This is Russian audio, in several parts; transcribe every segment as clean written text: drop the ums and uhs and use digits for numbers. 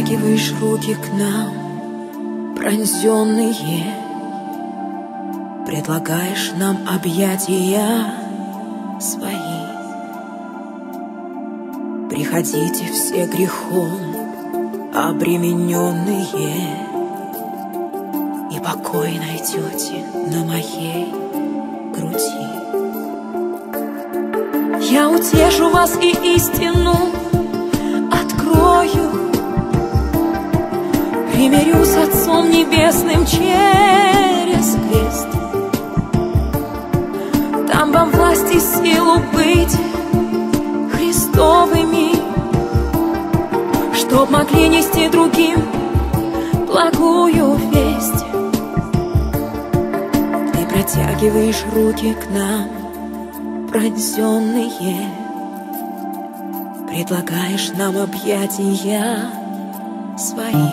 протягиваешь руки к нам, пронзенные, предлагаешь нам объятия свои. Приходите все грехом обремененные, и покой найдете на моей груди. Я утешу вас и истину открою, примирю с Отцом Небесным через крест. Дам вам власть и силу быть Христовыми, чтоб могли нести другим благую весть. Ты протягиваешь руки к нам, пронзенные, предлагаешь нам объятия свои.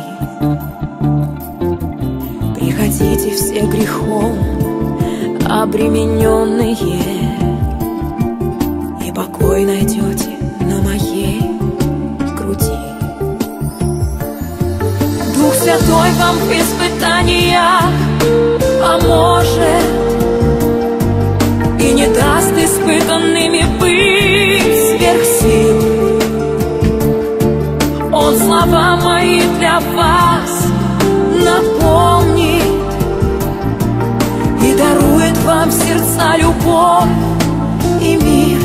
Приходите все грехом обремененные, и покой найдете на моей груди. Дух Святой вам в испытаниях поможет и не даст испытанными быть сверх сил. Он слова мои для вас напомнит и дарует вам в сердца любовь и мир.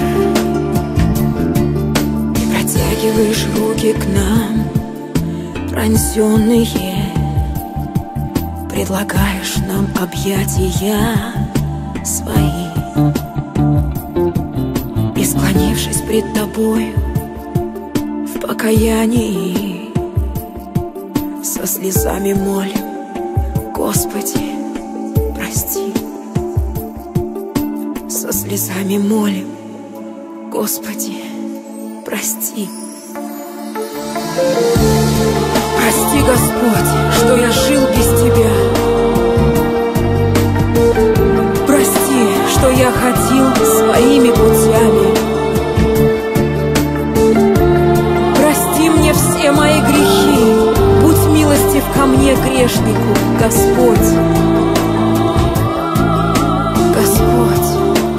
Ты протягиваешь руки к нам, пронзенные, предлагаешь нам объятия свои. И склонившись пред тобою в покаянии, со слезами молим: Господи, прости. Со слезами молим: Господи, прости. Прости, Господь, что я жил без Тебя. Прости, что я ходил своими путями. Прости мне все мои грехи, будь милостив ко мне, грешнику, Господь. Господь,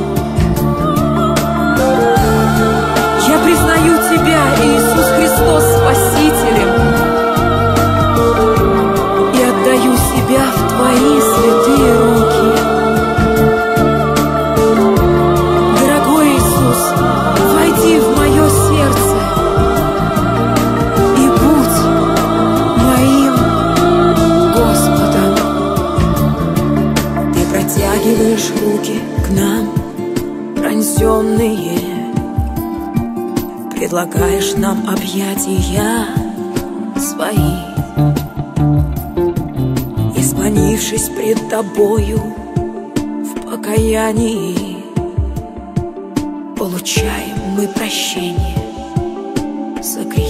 я признаю Тебя, Иисус Христос, Спасителем, и отдаю себя в Твои святые руки. Дорогой Иисус, войди в мое сердце и будь моим Господом. Ты протягиваешь руки к нам, пронзенные, предлагаешь нам объятия свои. И склонившись пред Тобою в покаянии, получаем мы прощение за грехи.